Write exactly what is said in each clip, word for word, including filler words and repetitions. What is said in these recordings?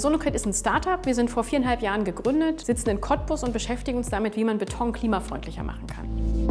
Sonocred ist ein Startup. Wir sind vor viereinhalb Jahren gegründet, sitzen in Cottbus und beschäftigen uns damit, wie man Beton klimafreundlicher machen kann.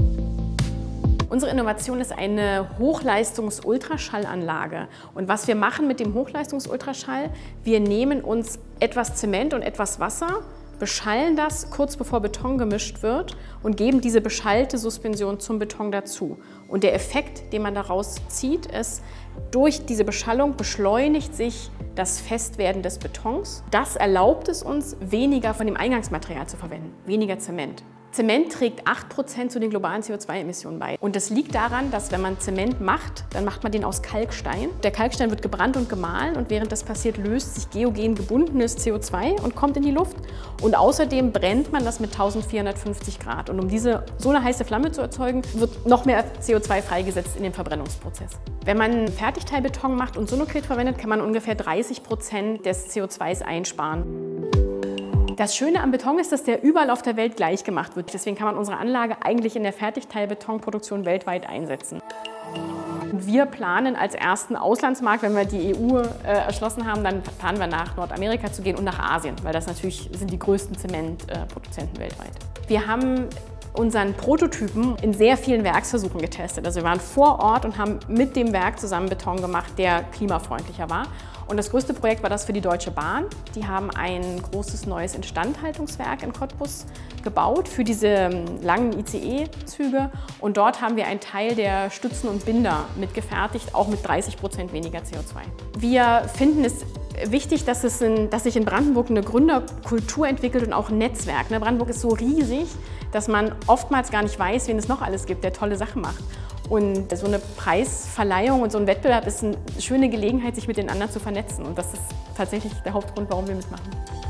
Unsere Innovation ist eine Hochleistungs-Ultraschallanlage. Und was wir machen mit dem Hochleistungs-Ultraschall, wir nehmen uns etwas Zement und etwas Wasser, beschallen das kurz bevor Beton gemischt wird und geben diese beschallte Suspension zum Beton dazu. Und der Effekt, den man daraus zieht, ist, durch diese Beschallung beschleunigt sich das Festwerden des Betons. Das erlaubt es uns, weniger von dem Eingangsmaterial zu verwenden, weniger Zement. Zement trägt acht Prozent zu den globalen C O zwei Emissionen bei. Und das liegt daran, dass wenn man Zement macht, dann macht man den aus Kalkstein. Der Kalkstein wird gebrannt und gemahlen und während das passiert, löst sich geogen gebundenes C O zwei und kommt in die Luft. Und außerdem brennt man das mit eintausendvierhundertfünfzig Grad. Und um diese so eine heiße Flamme zu erzeugen, wird noch mehr C O zwei freigesetzt in dem Verbrennungsprozess. Wenn man Fertigteilbeton macht und Sonocred verwendet, kann man ungefähr dreißig Prozent des C O zwei einsparen. Das Schöne am Beton ist, dass der überall auf der Welt gleich gemacht wird. Deswegen kann man unsere Anlage eigentlich in der Fertigteilbetonproduktion weltweit einsetzen. Wir planen als ersten Auslandsmarkt, wenn wir die E U äh, erschlossen haben, dann planen wir nach Nordamerika zu gehen und nach Asien, weil das natürlich sind die größten Zementproduzenten äh, weltweit. Wir haben unseren Prototypen in sehr vielen Werksversuchen getestet. Also wir waren vor Ort und haben mit dem Werk zusammen Beton gemacht, der klimafreundlicher war. Und das größte Projekt war das für die Deutsche Bahn. Die haben ein großes neues Instandhaltungswerk in Cottbus gebaut für diese langen I C E-Züge. Und dort haben wir einen Teil der Stützen und Binder mitgefertigt, auch mit dreißig Prozent weniger C O zwei. Wir finden es wichtig, dass, es in, dass sich in Brandenburg eine Gründerkultur entwickelt und auch ein Netzwerk. Brandenburg ist so riesig, dass man oftmals gar nicht weiß, wen es noch alles gibt, der tolle Sachen macht. Und so eine Preisverleihung und so ein Wettbewerb ist eine schöne Gelegenheit, sich mit den anderen zu vernetzen. Und das ist tatsächlich der Hauptgrund, warum wir mitmachen.